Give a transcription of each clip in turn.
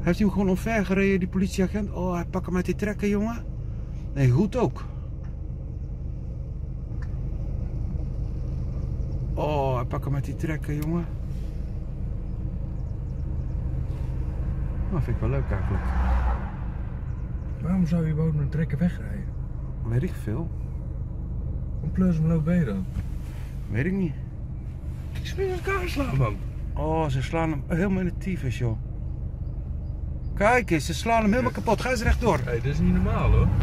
Heeft hij hem gewoon omver gereden, die politieagent? Oh, hij pakt hem met die trekker, jongen. Nee, goed ook. Oh, hij pakt hem met die trekker, jongen. Dat vind ik wel leuk eigenlijk. Waarom zou je überhaupt met een trekker wegrijden? Weet ik veel. Een plus en loop ben je dan? Weet ik niet. Ik spring elkaar slaan, man. Oh, ze slaan hem helemaal in de tyfus, joh. Kijk eens, ze slaan hem helemaal kapot. Ga eens rechtdoor. Hé, dit is niet normaal, hoor.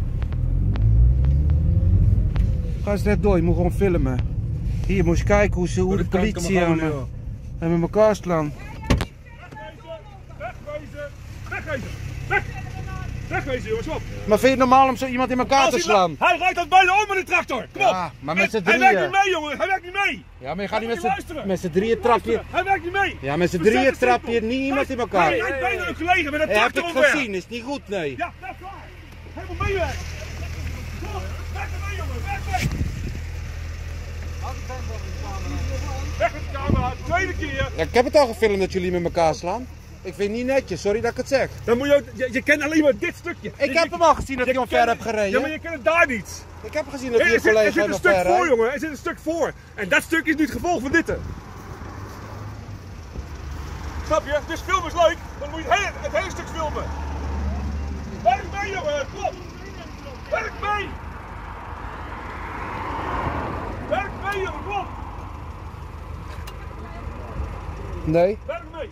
Ga eens rechtdoor, je moet gewoon filmen. Hier, moet je kijken hoe de politie en met elkaar slaan. Wegwezen! Wegwezen, jongens, op! Maar vind je het normaal om zo iemand in elkaar te slaan? Hij rijdt dat bijna om met de tractor! Kom op! Ja, maar met z'n Hij drieën. werkt niet mee, jongen! Hij werkt niet mee! Ja, maar je gaat niet luisteren. met z'n drieën trap je. Hij werkt niet mee! Ja, met z'n drieën trap je niet iemand in elkaar. Hij rijdt bijna een collega met een Heb tractor ik omver! gezien, is niet goed, nee. Ja, dat is waar! Hij moet meewerken! Kom op, weg ermee, jongen! Weg mee! Weg met de camera, tweede keer! Ja, ik heb het al gefilmd dat jullie met elkaar slaan. Ik vind het niet netjes, sorry dat ik het zeg. Dan moet je kent alleen maar dit stukje. Ik heb hem al gezien dat hij omver heeft gereden. Ja, maar je kent het daar niet. Ik heb gezien dat hij Er een collega zit een omver stuk voor, rijdt. jongen. Er zit een stuk voor. En dat stuk is nu het gevolg van dit. Snap je? Dus film is leuk, dan moet je het hele stuk filmen. Werk mee, jongen. Kom. Werk mee. Werk mee, jongen. Kom. Nee. Werk mee.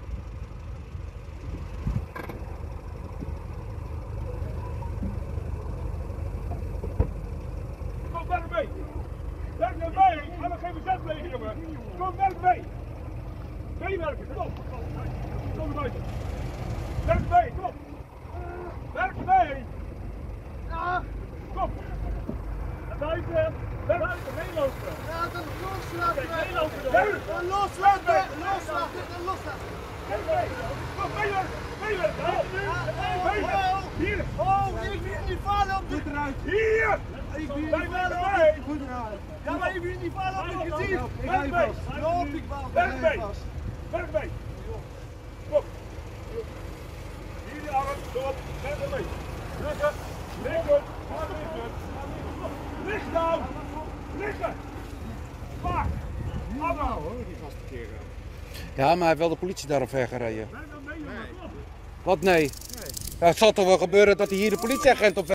Kom, werk mee. Werk nou mee. Ga nog geen verzet plegen, jongen. Kom, werk mee. Meewerken, kom op. Kom naar buiten. Werk mee, kom op. Werk mee. Ja. Kom. Buiten. Buiten, meelopen. Ja, dan loslaten. Meelopen. Loslaten. Loslaten. Werk mee. Kom, meewerken. Meewerken. Hier. Oh, ik wil niet vallen op de eruit. Hier. Ik wil niet Wij vallen werken op mee. de goed eruit. Ja, maar ik wil niet vallen op het gezicht. Werk mee. Loop ik wel. Werk mee. Werk mee. Kom. Hier die arm, erop. Werk er mee. Liggen. Liggen. Liggen. Lig nou. Liggen. Vaak. Allemaal. Ja, maar hij heeft wel de politie daar omver gereden. Werk nou mee, jongen. Kom. Wat nee? Ja, het zal toch wel gebeuren dat hij hier de politieagent op